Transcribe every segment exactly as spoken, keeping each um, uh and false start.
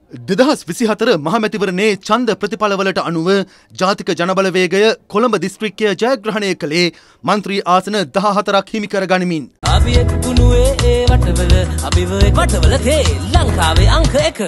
දෙදහස් විසිහතර මහමැතිවරණයේ ඡන්ද ප්‍රතිඵලවලට අනුව ජාතික ජනබලවේගය කොළඹ දිස්ත්‍රික්කය ජයග්‍රහණය කළේ මන්ත්‍රී ආසන දහහතරක් හිමි කර ගනිමින්. අපි එක්ුණුවේ ඒ වටවල අපිව එක් වටවල තේ ලංකාවේ අංක එක.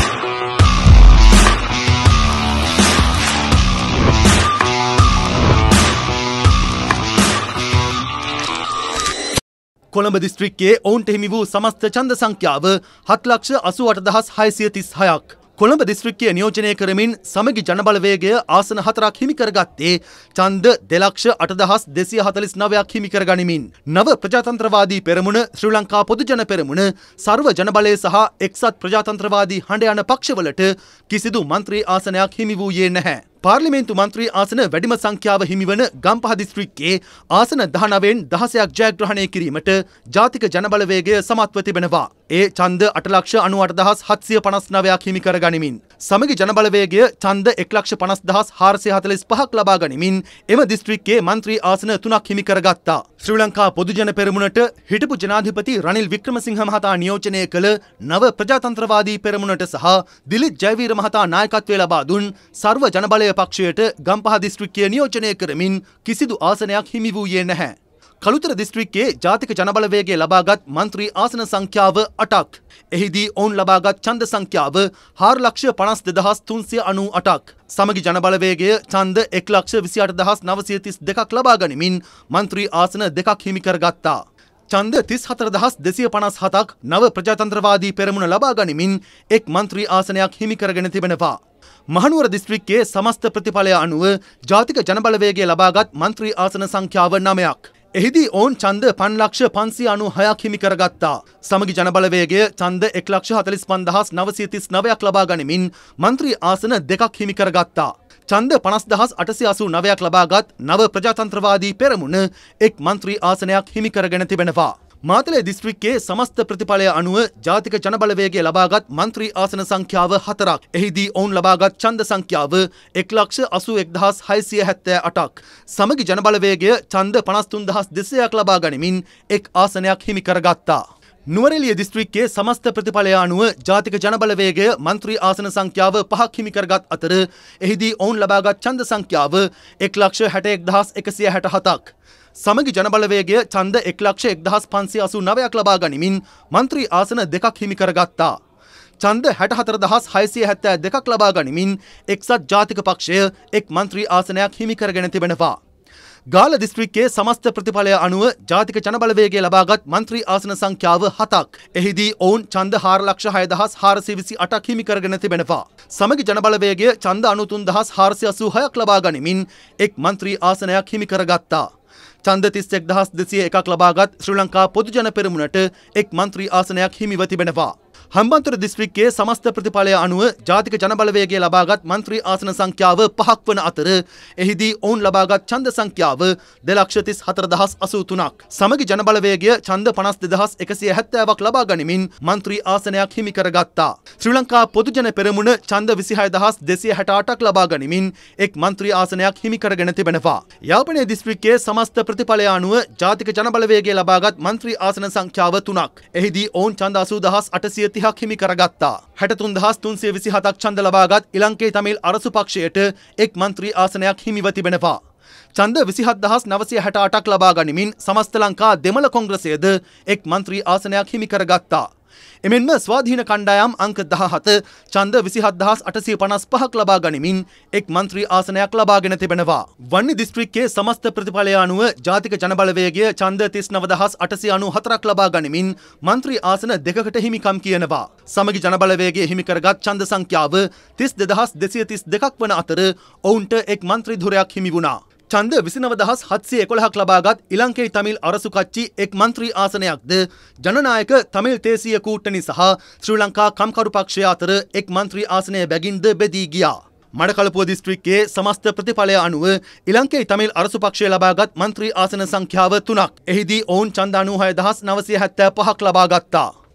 කොළඹ දිස්ත්‍රික්කයේ ඔවුන්ට හිමි වූ සමස්ත ඡන්ද සංඛ්‍යාව හත් ලක්ෂ අසූ අට දහස් හයසිය තිස් හයක්. කොළඹ දිස්ත්‍රික්කය නියෝජනය කරමින් සමගි ජනබලවේගය ආසන හතරක් හිමි කරගත්තේ ඡන්ද දෙලක්ෂ අට දහස් දෙසිය හතළිස් නවයක් හිමි කර ගනිමින්. නව ප්‍රජාතන්ත්‍රවාදී පෙරමුණ, ශ්‍රී ලංකා පොදු ජන පෙරමුණ, සර්ව ජනබලය සහ එක්සත් ප්‍රජාතන්ත්‍රවාදී හඬ යන පක්ෂවලට කිසිදු මන්ත්‍රී ආසනයක් හිමි වූයේ නැහැ. පාර්ලිමේන්තු මන්ත්‍රී ආසන වැඩිම සංඛ්‍යාව හිමිවන ගම්පහ දිස්ත්‍රික්කයේ ආසන දහනවයෙන් දහසයක් ජයග්‍රහණය කිරීමට ජාතික ජනබලවේගය සමත්ව තිබෙනවා. ඒ ඡන්ද අට ලක්ෂ අනූඅට දහස් හත්සිය පනස් නවයක් හිමි කර ගනිමින් සමගි ජනබලවේගය ඡන්ද එක් ලක්ෂ පනස් දහස් හාරසිය හතළිස් පහක් ලබා ගනිමින් එම දිස්ත්‍රික්කයේ මන්ත්‍රී ආසන තුනක් හිමි කරගත්තා. ශ්‍රී ලංකා පොදු ජන පෙරමුණට හිටපු ජනාධිපති රනිල් වික්‍රමසිංහ මහතා නියෝජනය කළ නව ප්‍රජාතන්ත්‍රවාදී පෙරමුණට සහ දිලිත් ජයවීර මහතා නායකත්වය ලබා දුන් සර්ව ජනබලය පක්ෂයට ගම්පහ දිස්ත්‍රික්කය නියෝජනය කරමින් කිසිදු ආසනයක් හිමි වූයේ නැහැ. කළුතර දිස්ත්‍රික්කයේ ජාතික ජනබලවේගය ලබාගත් මන්ත්‍රී ආසන සංඛ්‍යාව අටක්. එහිදී ඔවුන් ලබාගත් ඡන්ද සංඛ්‍යාව හාර ලක්ෂ පනස් දෙදහස් තුන්සිය අනූ අටක්. සමගි ජනබලවේගය ඡන්ද එක් ලක්ෂ විසි අට දහස් නවසිය තිස් දෙකක් ලබා ගනිමින් මන්ත්‍රී ආසන දෙකක් හිමි කරගත්තා. ඡන්ද තිස් හතර දහස් දෙසිය පනස් හතක් නව ප්‍රජාතන්ත්‍රවාදී පෙරමුණ ලබා ගනිමින් එක් මන්ත්‍රී ආසනයක් හිමි කරගෙන තිබෙනවා. මහනුවර දිස්ත්‍රික්කයේ සමස්ත ප්‍රතිඵලය අනුව ජාතික ජනබලවේගය ලබාගත් මන්ත්‍රී ආසන සංඛ්‍යාව නවයක්. එහිදී ඔවුන් ඡන්ද පන්ලක්ෂ පන්සිය අනූ හයක් හිමි කරගත්තා. සමගි ජනබලවේගය ඡන්ද එක් ලක්ෂ හතළිස් පන්දහස් නවසිය තිස් නවයක් ලබා ගනිමින් මන්ත්‍රී ආසන දෙකක් හිමි කරගත්තා. ඡන්ද පනස් දහස් අටසිය අසූ නවයක් ලබාගත් නව ප්‍රජාතන්ත්‍රවාදී පෙරමුණ එක් මන්ත්‍රී ආසනයක් හිමි කරගෙන තිබෙනවා. මාතලේ දිස්ත්‍රික්කයේ සමස්ත ප්‍රතිඵලය අනුව ජාතික ජනබලවේගය ලබාගත් මන්ත්‍රී ආසන සංඛ්‍යාව හතරක්. එහිදී ඔවුන් ලබාගත් ඡන්ද සංඛ්‍යාව එක් ලක්ෂ අසූ එක් දහස් හයසිය හැත්තෑ අටක්. සමගි ජනබලවේගය ඡන්ද පනස් තුන් දහස් දෙසීයක් ලබා ගනිමින් එක් ආසනයක් හිමි කරගත්තා. නුවරඑළිය දිස්ත්‍රික්කයේ සමස්ත ප්‍රතිඵලය අනුව ජාතික ජනබලවේගය මන්ත්‍රී ආසන සංඛ්‍යාව පහක් හිමි කරගත් අතර එහිදී ඔවුන් ලබාගත් ඡන්ද සංඛ්‍යාව එක් ලක්ෂ හැට එක් දහස් එකසිය හැට හතක්. සමගි ජනබලවේගය ඡන්ද එක් ලක්ෂ එක් දහස් පන්සිය අසූ නවයක් ලබා ගනිමින් මන්ත්‍රී ආසන දෙකක් හිමි කරගත්තා. ඡන්ද හැට හතර දහස් හයසිය හැත්තෑ දෙකක් ලබා ගනිමින් එක්සත් ජාතික පක්ෂය එක් මන්ත්‍රී ආසනයක් හිමි කරගෙන තිබෙනවා. ගාල්ල දිස්ත්‍රික්කයේ සමස්ත ප්‍රතිඵලය අනුව ජාතික ජනබලවේගය ලබාගත් මන්ත්‍රී ආසන සංඛ්‍යාව හතක්. එහිදී ඔවුන් ඡන්ද හාර ලක්ෂ හය දහස් හාරසිය විසි අටක් හිමි කරගෙන තිබෙනවා. සමගි ජනබලවේගය ඡන්ද අනූ තුන් දහස් හාරසිය අසූ හයක් ලබා ගනිමින් එක් මන්ත්‍රී ආසනයක් හිමි කරගත්තා. ඡන්ද තිස් එක් දහස් දෙසිය එකක් ලබාගත් ශ්‍රී ලංකා පොදු ජන පෙරමුණට එක් මන්ත්‍රී ආසනයක් හිමිව තිබෙනවා. හම්බන්තොට දිස්ත්‍රික්කයේ සමස්ත ප්‍රතිඵලය අනුව ජාතික ජනබලවේගය ලබාගත් මන්ත්‍රී ආසන සංඛ්‍යාව පහක් වන අතර එහිදී ඔවුන් ලබාගත් ඡන්ද සංඛ්‍යාව දෙලක්ෂ තිස් හතර දහස් අසූ තුනක්. සමගි ජනබලවේගය ඡන්ද පනස් දෙදහස් එකසිය හැත්තෑවක් ලබා ගනිමින් මන්ත්‍රී ආසනයක් හිමි කරගත්තා. ශ්‍රී ලංකා පොදු ජන පෙරමුණ ඡන්ද විසිහය දහස් දෙසිය හැට අටක් ලබා ගනිමින් එක් මන්ත්‍රී ආසනයක් හිමි කරගෙන තිබෙනවා. යාපනයේ දිස්ත්‍රික්කයේ සමස්ත ප්‍රතිඵලය අනුව ජාතික ජනබලවේගය ලබාගත් මන්ත්‍රී ආසන සංඛ්‍යාව තුනක්. එහිදී ඔවුන් ඡන්ද අසූ දහස් අටසිය තිහක් හිමි කරගත්තා. හැට තුන් දහස් තුන්සිය විසි හතක් ඡන්ද ලබාගත් ඉලංකේ තමිල් අරසු පක්ෂයට එක් මන්ත්‍රී ආසනයක් හිමිව තිබෙනවා. ඡන්ද විසිහත් දහස් නවසිය හැට අටක් ලබා ගනිමින් සමස්ත ලංකා දෙමළ කොංග්‍රසයද එක් මන්ත්‍රී ආසනයක් හිමි කරගත්තා. එමෙන්ම ස්වාධීන කණ්ඩායම් අංක දහහත ඡන්ද විසිහත් දහස් අටසිය පනස් පහක් ලබා ගනිමින් එක් මන්ත්‍රී ආසනයක් ලබාගෙන තිබෙනවා. වන්නි දිස්ත්‍රික්කයේ සමස්ත ප්‍රතිඵලය අනුව ජාතික ජනබලවේගය ඡන්ද තිස් නව දහස් අටසිය අනූ හතරක් ලබා ගනිමින් මන්ත්‍රී ආසන දෙකකට හිමිකම් කියනවා. සමගි ජනබලවේගය හිමි කරගත් ඡන්ද සංඛ්‍යාව තිස් දෙදහස් දෙසිය තිස් දෙකක් වන අතර ඔවුන්ට එක් මන්ත්‍රී ධුරයක් හිමි වුණා. ඡන්ද විසිනව දහස් හත්සිය එකොළහක් ලබාගත් ඉලංකේ තමිල් අරසු කච්චි එක් මන්ත්‍රී ආසනයක්ද ජනනායක තමිල් තේසීය කූට්ටනි සහ ශ්‍රී ලංකා කම්කරු පක්ෂය අතර එක් මන්ත්‍රී ආසනය බැගින්ද බෙදී ගියා. මඩකලපුව දිස්ත්‍රික්කයේ සමස්ත ප්‍රතිඵලය අනුව ඉලංකේ තමිල් අරසු පක්ෂය ලබාගත් මන්ත්‍රී ආසන සංඛ්‍යාව තුනක්. එහිදී ඔවුන් ඡන්ද අනූහය දහස් නවසිය හැත්තෑ පහක් ලබා ගත්තා.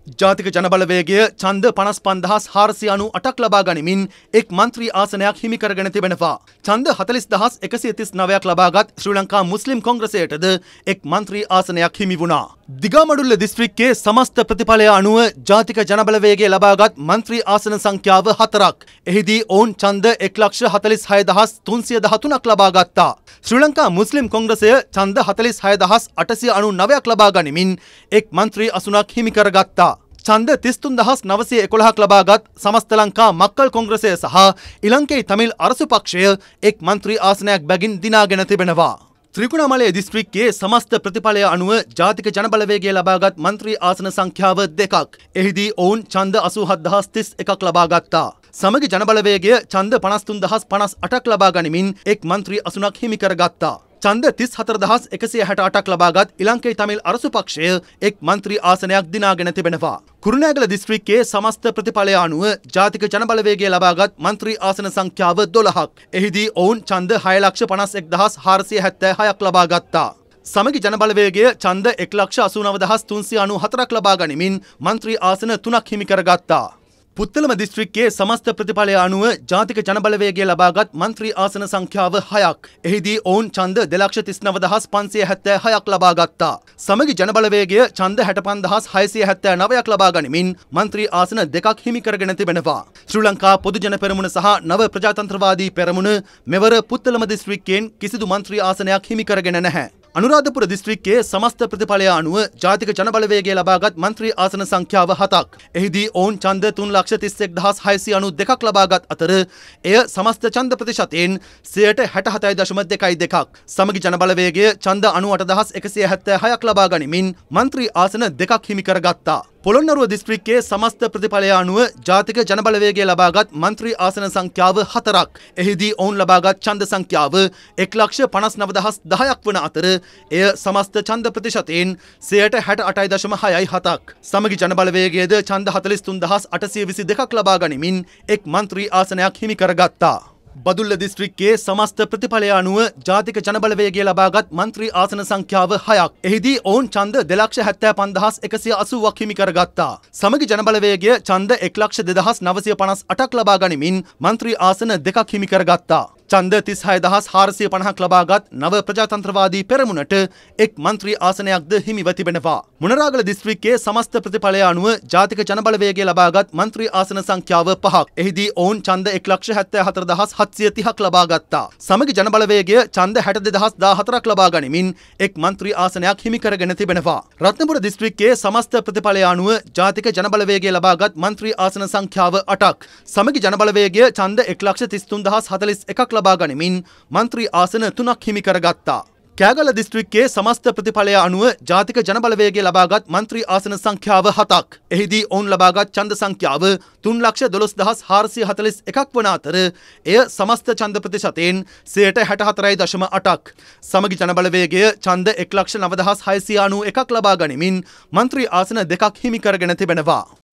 ජාතික ජනබලවේගය ඡන්ද පනස් පන්දහස් හාරසිය අනූඅටක් ලබා ගනිමින් එක් මන්ත්‍රී ආසනයක් හිමි කරගෙන තිබෙනවා. ඡන්ද හතළිස් දහස් එකසිය තිස් නවයක් ලබාගත් ශ්‍රී ලංකා මුස්ලිම් කොංග්‍රසයටද එක් මන්ත්‍රී ආසනයක් හිමි වුණා. දිගාමඩුල්ල දිස්ත්‍රික්කයේ සමස්ත ප්‍රතිඵලය අනුව ජාතික ජනබලවේගය ලබාගත් මන්ත්‍රී ආසන සංඛ්‍යාව හතරක්. එහිදී ඔවුන් ඡන්ද එක් ලක්ෂ හතළිස් හය දහස් තුන්සිය දහතුනක් ලබා ගත්තා. ශ්‍රී ලංකා මුස්ලිම් කොංග්‍රසය ඡන්ද හතළිස් හය දහස් අටසිය අනූනවයක් ලබා ගනිමින් එක් මන්ත්‍රී අසුනක් හිමි කරගත්තා. ඡන්ද තිස් තුන් දහස් නවසිය එකොළහක් ලබාගත් සමස්ත ලංකා මක්කල් කොංග්‍රසය සහ ඉලංකේ තමිල් අරසු පක්ෂය එක් මන්ත්‍රී ආසනයක් බැගින් දිනාගෙන තිබෙනවා. ත්‍රිකුණාමලය දිස්ත්‍රික්කයේ සමස්ත ප්‍රතිඵලය අනුව ජාතික ජනබලවේගය ලබාගත් මන්ත්‍රී ආසන සංඛ්‍යාව දෙකක්. එහිදී ඔවුන් ඡන්ද අසූහත් දහස් තිස් එකක් ලබා ගත්තා. සමගි ජනබලවේගය ඡන්ද පනස් තුන් දහස් පනස් අටක් ලබා ගනිමින් එක් මන්ත්‍රී අසුනක් හිමි කරගත්තා. ඡන්ද තිස් හතර දහස් එකසිය හැට අටක් ලබාගත් ඉලංකේ තමිල් අරසු පක්ෂය එක් මන්ත්‍රී ආසනයක් දිනාගෙන තිබෙනවා. කුරුණෑගල දිස්ත්‍රික්කයේ සමස්ත ප්‍රතිඵලය අනුව ජාතික ජනබලවේගය ලබාගත් මන්ත්‍රී ආසන සංඛ්‍යාව දොළහක්. එහිදී ඔවුන් ඡන්ද හය ලක්ෂ පනස් එක් දහස් හාරසිය හැත්තෑ හයක් ලබා ගත්තා. සමගි ජනබලවේගය ඡන්ද එක් ලක්ෂ අසූ නව දහස් තුන්සිය අනූහතරක් ලබා ගනිමින් මන්ත්‍රී ආසන තුනක් හිමි කරගත්තා. පුත්තලම දිස්ත්‍රික්කයේ සමස්ත ප්‍රතිඵලය අනුව ජාතික ජනබලවේගය ලබාගත් මන්ත්‍රී ආසන සංඛ්‍යාව හයක්. එහිදී ඔවුන් ඡන්ද දෙලක්ෂ තිස් නව දහස් පන්සිය හැත්තෑ හයක් ලබා ගත්තා. සමගි ජනබලවේගය ඡන්ද හැට පන් දහස් හයසිය හැත්තෑ නවයක් ලබා ගනිමින් මන්ත්‍රී ආසන දෙකක් හිමි කරගෙන තිබෙනවා. ශ්‍රී ලංකා පොදු ජන පෙරමුණ සහ නව ප්‍රජාතන්ත්‍රවාදී පෙරමුණ මෙවර පුත්තලම දිස්ත්‍රික්කයෙන් කිසිදු මන්ත්‍රී ආසනයක් හිමි කරගෙන නැහැ. අනුරාධපුර දිස්ත්‍රික්කයේ සමස්ත ප්‍රතිඵලය අනුව ජාතික ජනබලවේගය ලබාගත් මන්ත්‍රී ආසන සංඛ්‍යාව හතක්. එහිදී ඔවුන් ඡන්ද තුන් ලක්ෂ තිස් එක් දහස් හයසිය අනූදෙකක් ලබාගත් අතර එය සමස්ත ඡන්ද ප්‍රතිශතයෙන් සියයට හැට හතයි දශම දෙකයි දෙකක්. සමගි ජනබලවේගය ඡන්ද අනූඅට දහස් එකසිය හැත්තෑ හයක් ලබා ගනිමින් මන්ත්‍රී ආසන දෙකක් හිමි කරගත්තා. පොළොන්නරුව දිස්ත්‍රික්කයේ සමස්ත ප්‍රතිඵලය අනුව ජාතික ජනබලවේගය ලබාගත් මන්ත්‍රී ආසන සංඛ්‍යාව හතරක්. එහිදී ඔවුන් ලබාගත් ඡන්ද සංඛ්‍යාව එක් ලක්ෂ පනස් නව දහස් දහයක් වන අතර එය සමස්ත ඡන්ද ප්‍රතිශතයෙන් සියයට හැට අටයි දශම හයයි හතක්. සමගි ජනබලවේගයද ඡන්ද හතළිස් තුන් දහස් අටසිය විසි දෙකක් ලබා ගනිමින් එක් මන්ත්‍රී ආසනයක් හිමි කරගත්තා. බදුල්ල දිස්ත්‍රික්කයේ සමස්ත ප්‍රතිඵලය අනුව ජාතික ජනබලවේගය ලබාගත් මන්ත්‍රී ආසන සංඛ්‍යාව හයක්. එහිදී ඔවුන් ඡන්ද දෙලක්ෂ හැත්තෑ පන් දහස් එකසිය අසූවක් හිමි කරගත්තා. සමගි ජනබලවේගය ඡන්ද එක් ලක්ෂ දෙදහස් නවසිය පනස් අටක් ලබා ගනිමින් මන්ත්‍රී ආසන දෙකක් හිමි කරගත්තා. ඡන්ද තිස් හය දහස් හාරසිය පනහක් ලබාගත් නව ප්‍රජාතන්ත්‍රවාදී පෙරමුණට එක් මන්ත්‍රී ආසනයක්ද හිමිව තිබෙනවා. මුණරාගල දිස්ත්‍රික්කයේ සමස්ත ප්‍රතිඵලය අනුව ජාතික ජනබලවේගය ලබාගත් මන්ත්‍රී ආසන සංඛ්‍යාව පහක්. එහිදී ඔවුන් ඡන්ද එක් ලක්ෂ හැත්තෑ හතර දහස් හත්සිය තිහක් ලබා ගත්තා. සමගි ජනබලවේගය ඡන්ද හැට දෙදහස් දාහතරක් ලබා ගනිමින් එක් මන්ත්‍රී ආසනයක් හිමි කරගෙන තිබෙනවා. රත්නපුර දිස්ත්‍රික්කයේ සමස්ත ප්‍රතිඵලය අනුව ජාතික ජනබලවේගය ලබාගත් මන්ත්‍රී ආසන සංඛ්‍යාව අටක්. සමගි ජනබලවේගය ඡන්ද එක් ලක්ෂ තිස් තුන් දහස් හතළිස් එකක් ලබා ගනිමින් මන්ත්‍රී ආසන තුනක් හිමි කරගත්තා. කෑගල දිස්ත්‍රික්කයේ සමස්ත ප්‍රතිඵලය අනුව ජාතික ජනබලවේගය ලබාගත් මන්ත්‍රී ආසන සංඛ්‍යාව හතක්. එහිදී ඔවුන් ලබාගත් ඡන්ද සංඛ්‍යාව තුන් ලක්ෂ දොළොස් දහස් හාරසිය හතළිස් එකක් වන අතර එය සමස්ත ඡන්ද ප්‍රතිශතයෙන් සියයට හැට හතරයි දශම අටක්. සමගි ජනබලවේගය ඡන්ද එක් ලක්ෂ නව දහස් හයසිය අනූ එකක් ලබා ගනිමින් මන්ත්‍රී ආසන දෙකක් හිමි කරගෙන තිබෙනවා.